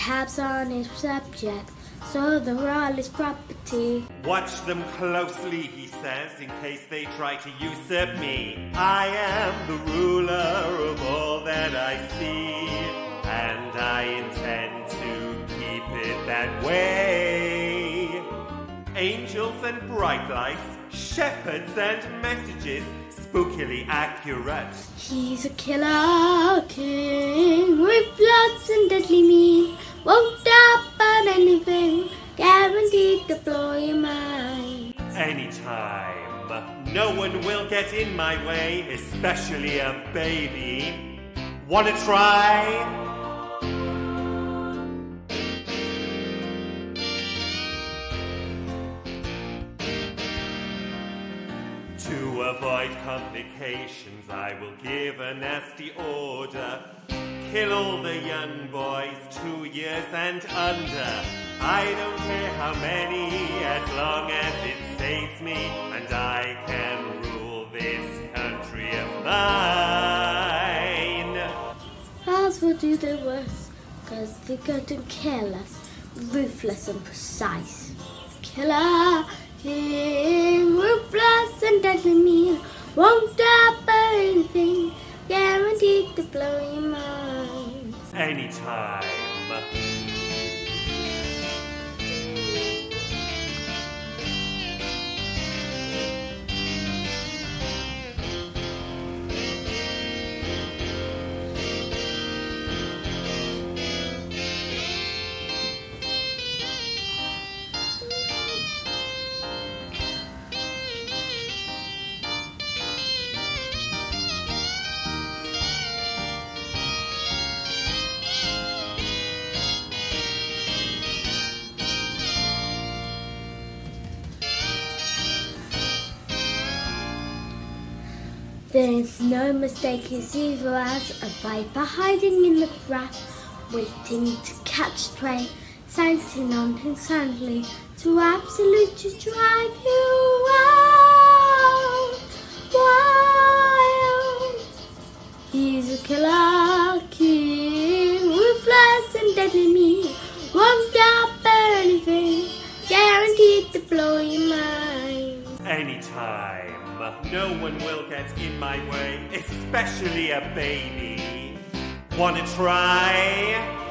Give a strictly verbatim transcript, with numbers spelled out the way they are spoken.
tabs on his subjects, so they're all his property. Watch them closely, he says, in case they try to usurp me. I am the ruler of all that I see, and I intend to keep it that way. Angels and bright lights, shepherds and messages, spookily accurate. He's a killer king with blood and deadly mean. Won't stop at anything, guaranteed to blow your mind. Anytime, no one will get in my way, especially a baby. Wanna try? To avoid complications, I will give a nasty order. Kill all the young boys, two years and under. I don't care how many, as long as it saves me, and I can rule this country of mine. Ours will do the worst, cause they're going to kill us, ruthless and precise. Killer king, ruthless and deadly mean, won't stop at anything, guaranteed to blow your mind. Anytime. There's no mistake, it's evil as a viper hiding in the grass, waiting to catch prey, sensing on him silently to absolutely drive you wild, wild. He's a killer king, ruthless and deadly mean, won't stop at anything, guaranteed to blow your mind. Anytime. No one will get in my way, especially a baby. Wanna try?